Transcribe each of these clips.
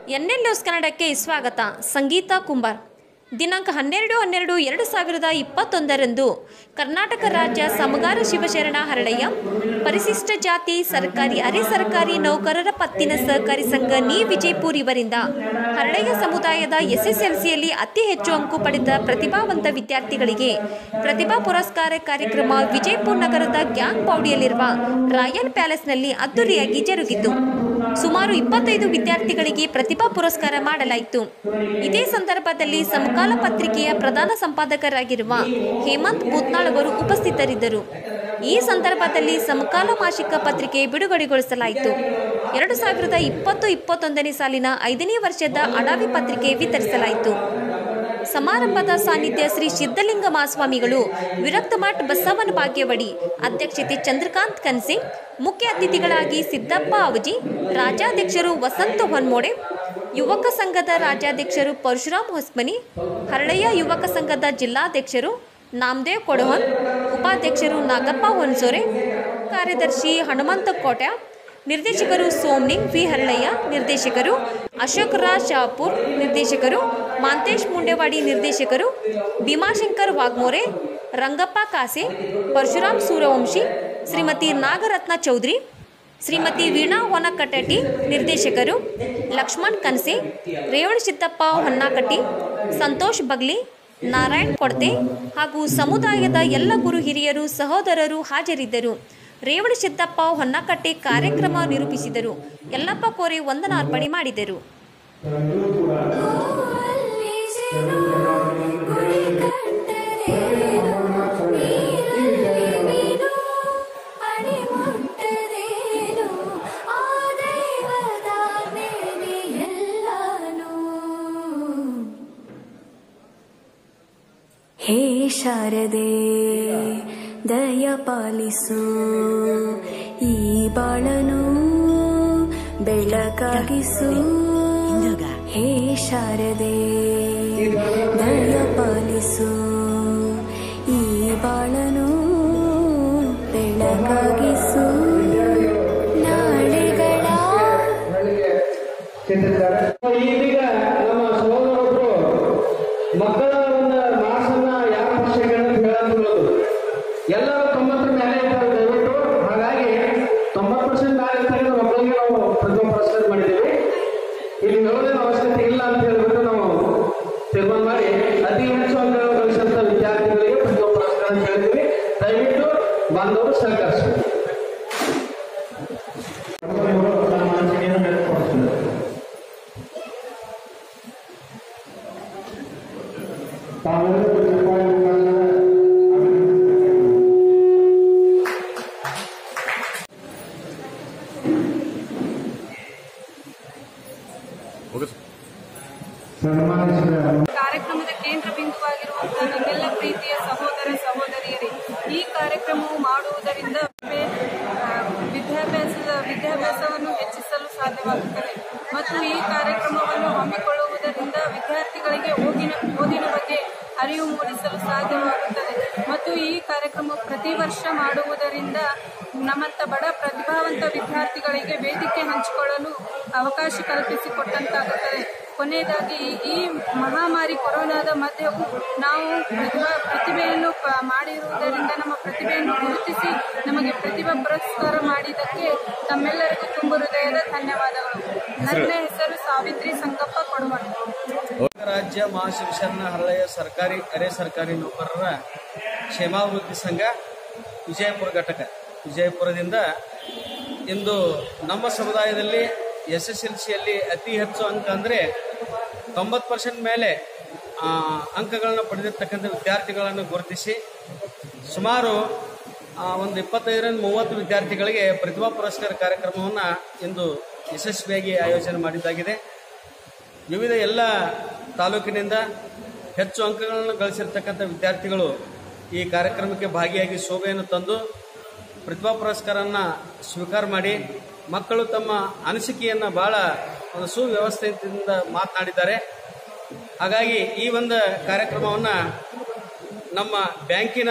NL news ಕನ್ನಡಕ್ಕೆ ಸ್ವಾಗತ. ಸಂಗೀತಾ ಕುಂಬಾರ್. ದಿನಾಂಕ 12-12-2021 ಕರ್ನಾಟಕ ರಾಜ್ಯ ಸಮಗಾರ ಶಿವಶರಣ ಹರಳಯ ಪರಿಶಿಷ್ಟ ಜಾತಿ ಸರ್ಕಾರಿ ಅರೆ ಸರ್ಕಾರಿ ನೌಕರರ ಪತ್ತಿನ ಸಹಕಾರಿ ಸಂಘ ನಿ ವಿಜಯಪುರ ಇವರಿಂದ ಹರಳಯ ಸಮುದಾಯದ SSLCಯಲ್ಲಿ ಅತಿ ಹೆಚ್ಚು ಅಂಕು ಪಡೆದ ಪ್ರತಿಭಾವಂತ ವಿದ್ಯಾರ್ಥಿಗಳಿಗೆ ಪ್ರತಿಭಾ ಪುರಸ್ಕಾರ ಕಾರ್ಯಕ್ರಮ ವಿಜಯಪುರ ನಗರದ ಗ್ಯಾಂಗ್ ಪೌಡಿಯಲ್ಲಿರುವ ರಾಯಲ್ ಪ್ಯಾಲೇಸ್ನಲ್ಲಿ ಅದ್ದೂರಿಯಾಗಿ ಜರುಗಿತು. ಸುಮಾರು 25 ವಿದ್ಯಾರ್ಥಿಗಳಿಗೆ ಪ್ರತಿಭಾ ಪುರಸ್ಕಾರ ಮಾಡಲಾಯಿತು. ಇದೇ ಸಂದರ್ಭದಲ್ಲಿ ಸಮಕಾಲ ಪತ್ರಿಕೆಯ ಪ್ರಧಾನ ಸಂಪಾದಕರಾಗಿರುವ ಹೇಮಂತ್ ಬೂತ್ನಾಳ್ ಅವರು ಉಪಸ್ಥಿತರಿದ್ದರು. ಈ ಸಂದರ್ಭದಲ್ಲಿ ಸಮಕಾಲ ಮಾಸಿಕ ಪತ್ರಿಕೆ ಬಿಡುಗಡೆಗೊಳಿಸಲಾಯಿತು. 2020-21 ಸಾಲಿನ 5ನೇ ವರ್ಷದ ಅಡಾವಿ ಪತ್ರಿಕೆ ವಿತರಿಸಲಾಯಿತು. ಸಮಾರಂಭದ ಸಾನ್ನಿಧ್ಯ ಶ್ರೀ ಸಿದ್ಧಲಿಂಗ ಮಹಾಸ್ವಾಮಿಗಳು, ವಿರಕ್ತ ಮಠ್ ಬಸವನ ಭಾಗ್ಯವಡಿ, ಅಧ್ಯಕ್ಷತೆ ಚಂದ್ರಕಾಂತ್ ಕನ್ಸೆ, ಮುಖ್ಯ ಅತಿಥಿಗಳಾಗಿ ಸಿದ್ದಪ್ಪ ಅವಜಿ, ರಾಜ್ಯಾಧ್ಯಕ್ಷರು ವಸಂತ ಹೊನ್ಮೋಡೆ, ಯುವಕ ಸಂಘದ ರಾಜ್ಯಾಧ್ಯಕ್ಷರು ಪರಶುರಾಮ್ ಹೊಸ್ಮನಿ, ಹರಳಯ ಯುವಕ ಸಂಘದ ಜಿಲ್ಲಾಧ್ಯಕ್ಷರು ನಾಮದೇವ್ ಕೊಡಹನ್, ಉಪಾಧ್ಯಕ್ಷರು ನಾಗಪ್ಪ ಹೊನ್ಸೋರೆ, ಕಾರ್ಯದರ್ಶಿ ಹನುಮಂತ ಕೋಟ್ಯ, ನಿರ್ದೇಶಕರು ಸೋಮ್ನಿಂಗ್ ವಿ ಹರಳಯ್ಯ, ನಿರ್ದೇಶಕರು ಅಶೋಕ್ ರಾಜ್ ಶಾಪುರ್, ನಿರ್ದೇಶಕರು ಮಾಂತೇಶ್ ಮುಂಡೆವಾಡಿ, ನಿರ್ದೇಶಕರು ಭೀಮಾಶಂಕರ್ ವಾಗ್ಮೋರೆ, ರಂಗಪ್ಪ ಕಾಸೆ, ಪರಶುರಾಮ್ ಸೂರ್ಯವಂಶಿ, ಶ್ರೀಮತಿ ನಾಗರತ್ನ ಚೌಧರಿ, ಶ್ರೀಮತಿ ವೀಣಾ ಹೊನಕಟಟಿ, ನಿರ್ದೇಶಕರು ಲಕ್ಷ್ಮಣ್ ಕನ್ಸೆ, ರೇವಣ ಸಿದ್ದಪ್ಪ ಹೊನ್ನಾಕಟ್ಟಿ, ಸಂತೋಷ್ ಬಗ್ಲಿ, ನಾರಾಯಣ್ ಕೊಡ್ತೆ ಹಾಗೂ ಸಮುದಾಯದ ಎಲ್ಲ ಗುರು ಹಿರಿಯರು ಸಹೋದರರು ಹಾಜರಿದ್ದರು. ರೇವಣ ಸಿದ್ದಪ್ಪ ಹೊನ್ನಕಟ್ಟೆ ಕಾರ್ಯಕ್ರಮ ನಿರೂಪಿಸಿದರು. ಯಲ್ಲಪ್ಪ ಕೋರೆ ವಂದನಾರ್ಪಣೆ ಮಾಡಿದರು. ಹೇ ಶಾರದೆ ದಯ ಪಾಲಿಸು, ಈ ಬಾಳನು ಬೆಳಕಾಗಿಸು. ಹೇ ಶಾರದೆ ದಯ ಪಾಲಿಸು, ಈ ಬಾಳನು ಬೆಳಕಾಗಿಸು. ನಾಳೆಗಳ ಈಗ ನಮ್ಮ ಸಹೋದರರು ಮಕ್ಕಳ ಒಂದು ಮಾಸನ್ನ ಯಾವ ಭಾಷೆಗಳನ್ನು ಹೇಳೋದು ಎಲ್ಲರೂ 90 ಮೇಲೆ ಇರ್ತಾರೆ ದಯವಿಟ್ಟು. ಹಾಗಾಗಿ 90% ಆಗಿರ್ತಕ್ಕಂಥ ಮಕ್ಕಳಿಗೆ ನಾವು ಪ್ರತಿಭಾ ಪುರಸ್ಕಾರ ಮಾಡಿದ್ದೇವೆ. ಇಲ್ಲಿ ಹೇಳೋದೇನು ಅವಶ್ಯಕತೆ ಇಲ್ಲ ಅಂತ ಹೇಳ್ಬಿಟ್ಟು ನಾವು ತೀರ್ಮಾನ ಮಾಡಿ ಅತಿ ಹೆಚ್ಚು ಅಂಕಗಳನ್ನು ಗಳಿಸಿದಂಥ ವಿದ್ಯಾರ್ಥಿಗಳಿಗೆ ಪ್ರತಿಭಾ ಪುರಸ್ಕಾರ ಅಂತ ಹೇಳಿದ್ವಿ. ದಯವಿಟ್ಟು ಬಾಂಧವರು ಸಹಕರಿಸಬೇಕು. ಕಾರ್ಯಕ್ರಮದ ಕೇಂದ್ರ ಬಿಂದುವಾಗಿರುವಂತಹ ನನ್ನೆಲ್ಲ ಪ್ರೀತಿಯ ಸಹೋದರ ಸಹೋದರಿಯರೇ, ಈ ಕಾರ್ಯಕ್ರಮವು ಮಾಡುವುದರಿಂದ ವಿದ್ಯಾಭ್ಯಾಸವನ್ನು ಹೆಚ್ಚಿಸಲು ಸಾಧ್ಯವಾಗುತ್ತದೆ ಮತ್ತು ಈ ಕಾರ್ಯಕ್ರಮವನ್ನು ಹಮ್ಮಿಕೊಳ್ಳುವುದರಿಂದ ವಿದ್ಯಾರ್ಥಿಗಳಿಗೆ ಓದಿನ ಬಗ್ಗೆ ಅರಿವು ಮೂಡಿಸಲು ಸಾಧ್ಯವಾಗುತ್ತದೆ ಮತ್ತು ಈ ಕಾರ್ಯಕ್ರಮ ಪ್ರತಿ ವರ್ಷ ಮಾಡುವುದರಿಂದ ನಮ್ಮಂಥ ಬಡ ಪ್ರತಿಭಾವಂತ ವಿದ್ಯಾರ್ಥಿಗಳಿಗೆ ವೇದಿಕೆ ಹಂಚಿಕೊಳ್ಳಲು ಅವಕಾಶ ಕಲ್ಪಿಸಿಕೊಟ್ಟಂತಾಗುತ್ತದೆ. ಕೊನೆಯದಾಗಿ ಈ ಮಹಾಮಾರಿ ಕೊರೋನಾದ ಮಧ್ಯೆಯೂ ನಾವು ಪ್ರತಿಭೆಯನ್ನು ಮಾಡಿರುವುದರಿಂದ ನಮ್ಮ ಪ್ರತಿಭೆಯನ್ನು ಗುರುತಿಸಿ ನಮಗೆ ಪ್ರತಿಭಾ ಪುರಸ್ಕಾರ ಮಾಡಿದ್ದಕ್ಕೆ ತಮ್ಮೆಲ್ಲರಿಗೂ ತುಂಬ ಹೃದಯದ ಧನ್ಯವಾದಗಳು. ನನ್ನ ಹೆಸರು ಸಾವಿತ್ರಿ ಸಂಗಪ್ಪ ಕೊಡವನ್. ರಾಜ್ಯ ಮಹಾಶಿವಶರಣ ಹರಳಯ ಸರ್ಕಾರಿ ಅರೆ ಸರ್ಕಾರಿ ನೌಕರರ ಕ್ಷೇಮಾಭಿವೃದ್ಧಿ ಸಂಘ ವಿಜಯಪುರ ಘಟಕ ವಿಜಯಪುರದಿಂದ ಇಂದು ನಮ್ಮ ಸಮುದಾಯದಲ್ಲಿ SSLCಯಲ್ಲಿ ಅತಿ ಹೆಚ್ಚು ಅಂಕ ಅಂದರೆ 90% ಮೇಲೆ ಅಂಕಗಳನ್ನು ಪಡೆದಿರ್ತಕ್ಕಂಥ ವಿದ್ಯಾರ್ಥಿಗಳನ್ನು ಗುರುತಿಸಿ ಸುಮಾರು ಒಂದು 25-30 ವಿದ್ಯಾರ್ಥಿಗಳಿಗೆ ಪ್ರತಿಭಾ ಪುರಸ್ಕಾರ ಕಾರ್ಯಕ್ರಮವನ್ನು ಇಂದು ಯಶಸ್ವಿಯಾಗಿ ಆಯೋಜನೆ ಮಾಡಿದ್ದಾಗಿದೆ. ವಿವಿಧ ಎಲ್ಲ ತಾಲೂಕಿನಿಂದ ಹೆಚ್ಚು ಅಂಕಗಳನ್ನು ಗಳಿಸಿರ್ತಕ್ಕಂಥ ವಿದ್ಯಾರ್ಥಿಗಳು ಈ ಕಾರ್ಯಕ್ರಮಕ್ಕೆ ಭಾಗಿಯಾಗಿ ಶೋಭೆಯನ್ನು ತಂದು ಪ್ರತಿಭಾ ಪುರಸ್ಕಾರವನ್ನು ಸ್ವೀಕಾರ ಮಾಡಿ ಮಕ್ಕಳು ತಮ್ಮ ಅನಿಸಿಕೆಯನ್ನು ಬಹಳ ಒಂದು ಸುವ್ಯವಸ್ಥೆಯಿಂದ ಮಾತನಾಡಿದ್ದಾರೆ. ಹಾಗಾಗಿ ಈ ಒಂದು ಕಾರ್ಯಕ್ರಮವನ್ನು ನಮ್ಮ ಬ್ಯಾಂಕಿನ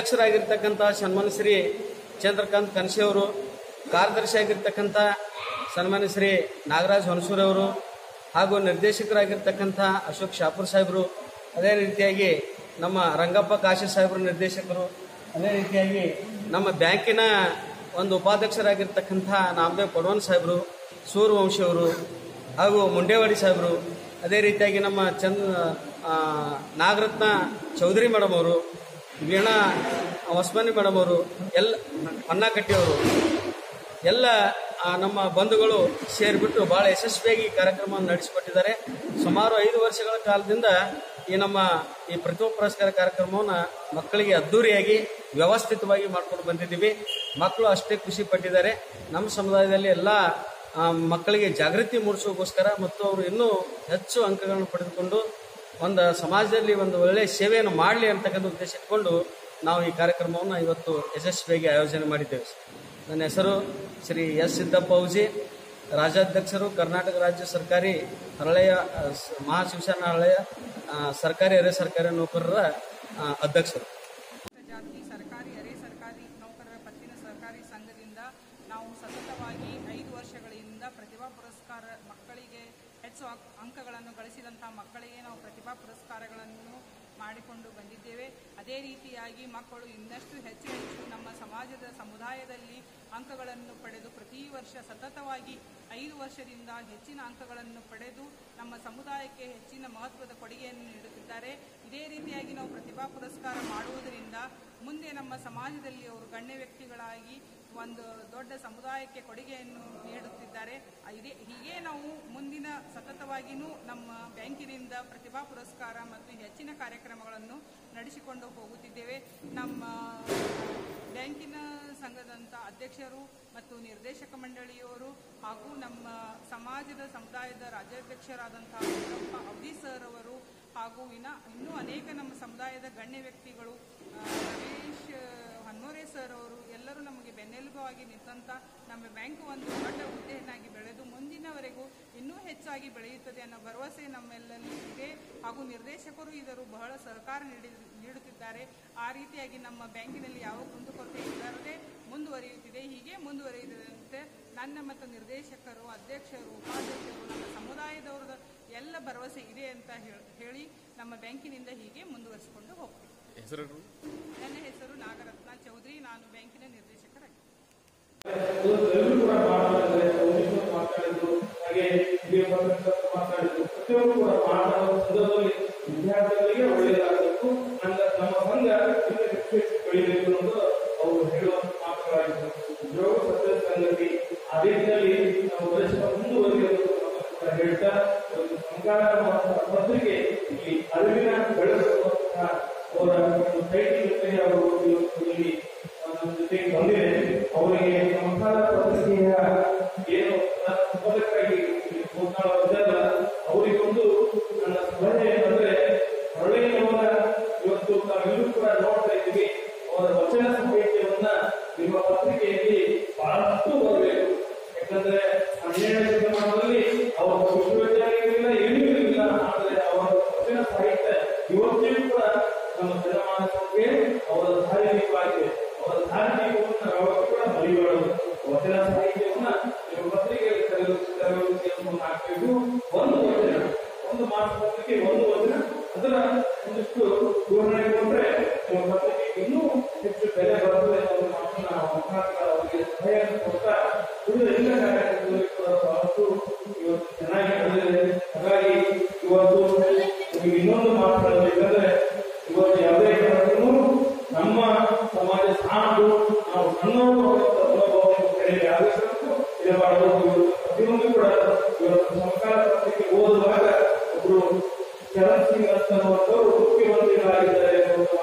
ಅಧ್ಯಕ್ಷರಾಗಿರ್ತಕ್ಕಂಥ ಸನ್ಮಾನ್ಯ ಶ್ರೀ ಚಂದ್ರಕಾಂತ್ ಕನ್ಸೆ ಅವರು, ಕಾರ್ಯದರ್ಶಿಯಾಗಿರ್ತಕ್ಕಂಥ ಸನ್ಮಾನ್ಯ ಶ್ರೀ ನಾಗರಾಜ್ ಹೊನಸೂರವರು ಹಾಗೂ ನಿರ್ದೇಶಕರಾಗಿರ್ತಕ್ಕಂಥ ಅಶೋಕ್ ಶಾಪುರ್ ಸಾಹೇಬರು, ಅದೇ ರೀತಿಯಾಗಿ ನಮ್ಮ ರಂಗಪ್ಪ ಕಾಶಿ ಸಾಹೇಬರು ನಿರ್ದೇಶಕರು, ಅದೇ ರೀತಿಯಾಗಿ ನಮ್ಮ ಬ್ಯಾಂಕಿನ ಒಂದು ಉಪಾಧ್ಯಕ್ಷರಾಗಿರ್ತಕ್ಕಂಥ ನಾಮದೇವ್ ಪಡ್ವನ್ ಸಾಹೇಬರು, ಸೂರ್ಯವಂಶಿಯವರು ಹಾಗೂ ಮುಂಡೇವಾಡಿ ಸಾಹೇಬರು, ಅದೇ ರೀತಿಯಾಗಿ ನಮ್ಮ ನಾಗರತ್ನ ಚೌಧರಿ ಮೇಡಮ್ ಅವರು, ವೀಣಾ ಹೊಸ್ಮನಿ ಮೇಡಮ್ ಅವರು, ಹೊನ್ನಕಟ್ಟಿಯವರು ಎಲ್ಲ ನಮ್ಮ ಬಂಧುಗಳು ಸೇರಿಬಿಟ್ಟು ಭಾಳ ಯಶಸ್ವಿಯಾಗಿ ಈ ಕಾರ್ಯಕ್ರಮವನ್ನು ನಡೆಸಿಕೊಟ್ಟಿದ್ದಾರೆ. ಸುಮಾರು 5 ವರ್ಷಗಳ ಕಾಲದಿಂದ ಈ ಪ್ರತಿಭಾ ಪುರಸ್ಕಾರ ಕಾರ್ಯಕ್ರಮವನ್ನು ಮಕ್ಕಳಿಗೆ ಅದ್ದೂರಿಯಾಗಿ ವ್ಯವಸ್ಥಿತವಾಗಿ ಮಾಡ್ಕೊಂಡು ಬಂದಿದ್ದೀವಿ. ಮಕ್ಕಳು ಅಷ್ಟೇ ಖುಷಿ ಪಟ್ಟಿದ್ದಾರೆ. ನಮ್ಮ ಸಮುದಾಯದಲ್ಲಿ ಎಲ್ಲ ಮಕ್ಕಳಿಗೆ ಜಾಗೃತಿ ಮೂಡಿಸೋಕ್ಕೋಸ್ಕರ ಮತ್ತು ಅವರು ಇನ್ನೂ ಹೆಚ್ಚು ಅಂಕಗಳನ್ನು ಪಡೆದುಕೊಂಡು ಒಂದು ಸಮಾಜದಲ್ಲಿ ಒಂದು ಒಳ್ಳೆಯ ಸೇವೆಯನ್ನು ಮಾಡಲಿ ಅಂತಕ್ಕಂಥ ಉದ್ದೇಶ ಇಟ್ಕೊಂಡು ನಾವು ಈ ಕಾರ್ಯಕ್ರಮವನ್ನು ಇವತ್ತು ಯಶಸ್ವಿಯಾಗಿ ಆಯೋಜನೆ ಮಾಡಿದ್ದೇವೆ. ನನ್ನ ಹೆಸರು ಶ್ರೀ ಎಸ್ ಸಿದ್ದಪ್ಪ ಔಜಿ, ರಾಜ್ಯಾಧ್ಯಕ್ಷರು, ಕರ್ನಾಟಕ ರಾಜ್ಯ ಸರ್ಕಾರಿ ಹರಳಯ ಮಹಾಶಿವಶರಣ ಹರಳಯ ಸರ್ಕಾರಿ ಅರೆ ಸರ್ಕಾರಿ ನೌಕರರ ಅಧ್ಯಕ್ಷರು. ಜಾತಿ ಸರ್ಕಾರಿ ಅರೆ ಸರ್ಕಾರಿ ನೌಕರರ ಪತ್ತಿನ ಸಹಕಾರಿ ಸಂಘದಿಂದ ನಾವು ಸತತವಾಗಿ 5 ವರ್ಷಗಳಿಂದ ಪ್ರತಿಭಾ ಪುರಸ್ಕಾರ ಮಕ್ಕಳಿಗೆ ಹೆಚ್ಚು ಅಂಕಗಳನ್ನು ಗಳಿಸಿದಂತಹ ಮಕ್ಕಳಿಗೆ ನಾವು ಪ್ರತಿಭಾ ಪುರಸ್ಕಾರಗಳನ್ನು ಮಾಡಿಕೊಂಡು ಬಂದಿದ್ದೇವೆ. ಅದೇ ರೀತಿಯಾಗಿ ಮಕ್ಕಳು ಇನ್ನಷ್ಟು ಹೆಚ್ಚು ನಮ್ಮ ಸಮಾಜದ ಸಮುದಾಯದಲ್ಲಿ ಅಂಕಗಳನ್ನು ಪಡೆದು ಪ್ರತಿ ವರ್ಷ ಸತತವಾಗಿ 5 ವರ್ಷದಿಂದ ಹೆಚ್ಚಿನ ಅಂಕಗಳನ್ನು ಪಡೆದು ನಮ್ಮ ಸಮುದಾಯಕ್ಕೆ ಹೆಚ್ಚಿನ ಮಹತ್ವದ ಕೊಡುಗೆಯನ್ನು ನೀಡುತ್ತಿದ್ದಾರೆ. ಇದೇ ರೀತಿಯಾಗಿ ನಾವು ಪ್ರತಿಭಾ ಪುರಸ್ಕಾರ ಮಾಡುವುದರಿಂದ ಮುಂದೆ ನಮ್ಮ ಸಮಾಜದಲ್ಲಿ ಅವರು ಗಣ್ಯ ವ್ಯಕ್ತಿಗಳಾಗಿ ಒಂದು ದೊಡ್ಡ ಸಮುದಾಯಕ್ಕೆ ಕೊಡುಗೆಯನ್ನು ನೀಡುತ್ತಿದ್ದಾರೆ. ಹೀಗೆ ನಾವು ಮುಂದಿನ ಸತತವಾಗಿಯೂ ನಮ್ಮ ಬ್ಯಾಂಕಿನಿಂದ ಪ್ರತಿಭಾ ಪುರಸ್ಕಾರ ಮತ್ತು ಹೆಚ್ಚಿನ ಕಾರ್ಯಕ್ರಮಗಳನ್ನು ನಡೆಸಿಕೊಂಡು ಹೋಗುತ್ತಿದ್ದೇವೆ. ನಮ್ಮ ಬ್ಯಾಂಕಿನ ಸಂಘದಂಥ ಅಧ್ಯಕ್ಷರು ಮತ್ತು ನಿರ್ದೇಶಕ ಮಂಡಳಿಯವರು ಹಾಗೂ ನಮ್ಮ ಸಮಾಜದ ಸಮುದಾಯದ ರಾಜ್ಯಾಧ್ಯಕ್ಷರಾದಂತಹ ಅವಧಿ ಸರ್ ಅವರು ಹಾಗೂ ಇನ್ನೂ ಅನೇಕ ನಮ್ಮ ಸಮುದಾಯದ ಗಣ್ಯ ವ್ಯಕ್ತಿಗಳು, ರಮೇಶ್ ಹನ್ನೋರೆ ಸರ್ ಅವರು ಎಲ್ಲರೂ ನಮಗೆ ಬೆನ್ನೆಲುಬಾಗಿ ನಿಂತ ನಮ್ಮ ಬ್ಯಾಂಕ್ ಒಂದು ದೊಡ್ಡ ಹುದ್ದೆಯನ್ನಾಗಿ ಬೆಳೆದು ಮುಂದಿನವರೆಗೂ ಇನ್ನೂ ಹೆಚ್ಚಾಗಿ ಬೆಳೆಯುತ್ತದೆ ಅನ್ನೋ ಭರವಸೆ ನಮ್ಮೆಲ್ಲಲ್ಲಿ ಇದೆ. ಹಾಗೂ ನಿರ್ದೇಶಕರು ಇದರ ಬಹಳ ಸಹಕಾರ ನೀಡುತ್ತಿದ್ದಾರೆ. ಆ ರೀತಿಯಾಗಿ ನಮ್ಮ ಬ್ಯಾಂಕಿನಲ್ಲಿ ಯಾವ ಕುಂದುಕೊರತೆ ಇಲ್ಲದೆ ಮುಂದುವರಿಯುತ್ತಿದೆ. ಹೀಗೆ ಮುಂದುವರಿಯುವಂತೆ ನನ್ನ ಮತ್ತು ನಿರ್ದೇಶಕರು, ಅಧ್ಯಕ್ಷರು, ಉಪಾಧ್ಯಕ್ಷರು, ನಮ್ಮ ಸಮುದಾಯದವರ ಎಲ್ಲ ಭರವಸೆ ಇದೆ ಅಂತ ಹೇಳಿ ನಮ್ಮ ಬ್ಯಾಂಕಿನಿಂದ ಹೀಗೆ ಮುಂದುವರಿಸಿಕೊಂಡು ಹೋಗ್ತೀವಿ. ನನ್ನ ಹೆಸರು ನಾಗರತ್ನ ಚೌಧರಿ, ನಾನು ಬ್ಯಾಂಕಿನ ನಿರ್ದೇಶಕರಾಗಿದ್ದೀನಿ. ವಿದ್ಯಾರ್ಥಿಗಳಿಗೆ ಒಳ್ಳೆಯದಾಗಬೇಕು, ನಮ್ಮ ಸಂಘ ಬೆಳಿಬೇಕು ಅನ್ನೋದು ಅವರು ಹೇಳುವಂತ ಮಾತುಗಳಾಗಿತ್ತು. ಉದ್ಯೋಗ ಸತ್ಯ ಸಂಗತಿ ಆ ರೀತಿಯಲ್ಲಿ ನಾವು ಮುಂದುವರಿಯಲು ಹೇಳ್ತಾ ಒಂದು ಸಂಘಾರ ಪತ್ರಿಕೆ ಇಲ್ಲಿ ಅರಿವಿನ ಬೆಳೆಸುವಂತಹ ಅವರ ಟೈಟಲ್ ಜೊತೆಗೆ ಅವರು ಇಲ್ಲಿ ನಮ್ಮ ಜೊತೆಗೆ ಬಂದಿದೆ. ಅವರಿಗೆ ಸಂಘಾರ ಪತ್ರಿಕೆಯ ಏನು ಉಪದಕ್ಕಾಗಿ ಮಾತನಾಡುವುದಲ್ಲ, ಅವರಿಗೊಂದು ನನ್ನ ಸಲಹೆ ಏನಂದ್ರೆ, ಹರಳೆಯವರ ಇವತ್ತು ನಾವೆಲ್ಲರೂ ಕೂಡ ನೋಡ್ತಾ ಇದ್ದೀವಿ, ಅವರ ವಚನ ಸಾಹಿತ್ಯವನ್ನ ನಿಮ್ಮ ಪತ್ರಿಕೆಯಲ್ಲಿ ಬಹಳಷ್ಟು ಬರಬೇಕು. ಯಾಕಂದ್ರೆ 12ನೇ ಶತಮಾನದಲ್ಲಿ ಅವರ ವಿಶ್ವವಿದ್ಯಾಲಯಗಳಿಲ್ಲ, ಏನೂ ಇರಲಿಲ್ಲ. ಆದರೆ ಅವರ ವಚನ ಸಾಹಿತ್ಯ ಇವತ್ತಿಗೂ ಕೂಡ ನಮ್ಮ ಜನಮಾನಸಕ್ಕೆ ಅವರ ದಾರಿದೀಪವಾಗಿದೆ. ಅವರ ದಾರಿದೀಪವನ್ನು ಯಾವತ್ತೂ ಕೂಡ ಮರಿಬಾರದು. ವಚನ ಸಾಹಿತ್ಯವನ್ನ ನಿಮ್ಮ ಪತ್ರಿಕೆಯಲ್ಲಿ ತರಲು ಕೆಲಸವನ್ನು ಹಾಕಬೇಕು. ಒಂದು ವಚನ, ಒಂದು ಮಾಸಪತ್ರಿಕೆ, ಒಂದು ವಚನ, ಅದರ ಒಂದಿಷ್ಟು ವಿವರಣೆ ಕೊಟ್ಟರೆ ನಿಮ್ಮ ಪತ್ರಿಕೆಗೆ ಇನ್ನೂ ಹೆಚ್ಚು ಬೆಲೆ ಬರುತ್ತದೆ ಅನ್ನೋ ಮಾತನ್ನ ಅವರಿಗೆ ಸಹಾಯವನ್ನು ಕೊಡ್ತಾ ಉಳಿದ ಎಲ್ಲ ಕಾರ್ಯಕ್ರಮದಲ್ಲಿ ಕೂಡ ಬಹಳಷ್ಟು ಇವತ್ತು ಚೆನ್ನಾಗಿ ನಡೆದಿದೆ. ಹಾಗಾಗಿ ಇವತ್ತು ನಿಮಗೆ ಇನ್ನೊಂದು ಮಾತನಾಡಬೇಕಂದ್ರೆ, ಇವತ್ತು ಯಾವುದೇ ಕಾರ್ಯಕ್ರಮ ನಮ್ಮ ಸಮಾಜ ಸಾಕು, ನಾವು ಸಣ್ಣವರು ಕಡೆಗೆ ಆದೇಶಕ್ಕೂ ಇರಬಾರದು. ಪ್ರತಿಯೊಂದು ಕೂಡ ಇವತ್ತು ಸರ್ಕಾರ ಪತ್ರಿಕೆ ಓದುವಾಗ ಒಬ್ಬರು ಚರಣ್ ಸಿಂಗ್ ಅಂತವರು ಮುಖ್ಯಮಂತ್ರಿಗಳಾಗಿದ್ದಾರೆ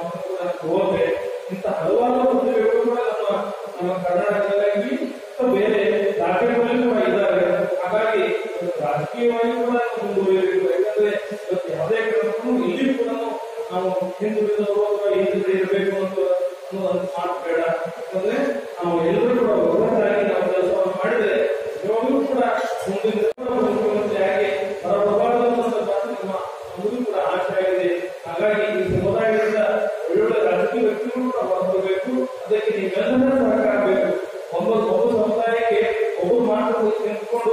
ಹೋದ್ರೆ ಇಂಥ ಹಲವಾರು ಮಂತ್ರಿಗಳು ಕೂಡ ನಮ್ಮ ಕರ್ನಾಟಕದಲ್ಲಿ ಬೇರೆ ರಾಜ್ಯಗಳಲ್ಲಿ ಕೂಡ ಇದ್ದಾರೆ. ಹಾಗಾಗಿ ರಾಜಕೀಯವಾಗಿ ಕೂಡ ಮುಂದುವರಿಯಬೇಕು. ಯಾಕಂದ್ರೆ ಇವತ್ತು ಯಾವುದೇ ಕಾರ್ಯಕ್ರಮ ಇಲ್ಲಿ ಕೂಡ ನಾವು ಹಿಂದುಳಿದವರು ಅಥವಾ ಹಿಂದುಳಿದ ಇರಬೇಕು ಅನ್ನೋದು ಮಾತು ಬೇಡ. ಯಾಕಂದ್ರೆ ನಾವು ಎಲ್ಲರೂ ಕೂಡ ಒಗ್ಗಟ್ಟಾಗಿ ನಾವು ಕೆಲಸವನ್ನು ಮಾಡಿದ್ರೆ ಯಾವಾಗಲೂ ಕೂಡ ಮುಂದಿನ ಮುಖ್ಯಮಂತ್ರಿಯಾಗಿ ಹೊರಬರಬಾರದು ಅನ್ನೋದು ನಮ್ಮ ನಮಗೂ ಕೂಡ ಆಶೆ ಆಗಿದೆ. ಹಾಗಾಗಿ ಈ ಸಮುದಾಯದಿಂದ ಒಳ್ಳೊಳ್ಳೆ ರಾಜಕೀಯ ವ್ಯಕ್ತಿಗಳು ಕೂಡ ಹೊರಬರಬೇಕು. ಅದಕ್ಕೆ ನೀವೆಲ್ಲರ ಸಹಕಾರ ಬೇಕು. ಒಬ್ಬ ಸಮುದಾಯಕ್ಕೆ ಒಬ್ಬರು ಮಾತು ನಿಂತ್ಕೊಂಡು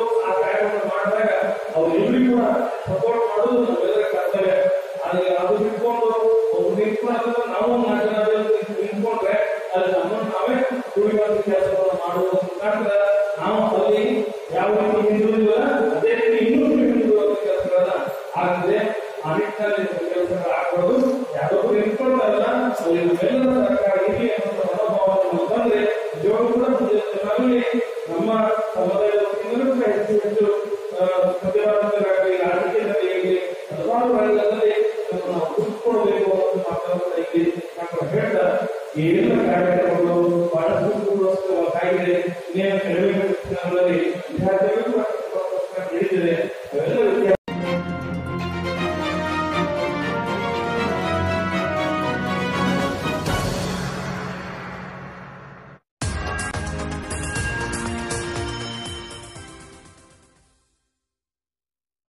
ಅವೆಲ್ಲ